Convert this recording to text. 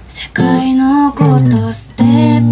世界のことステッ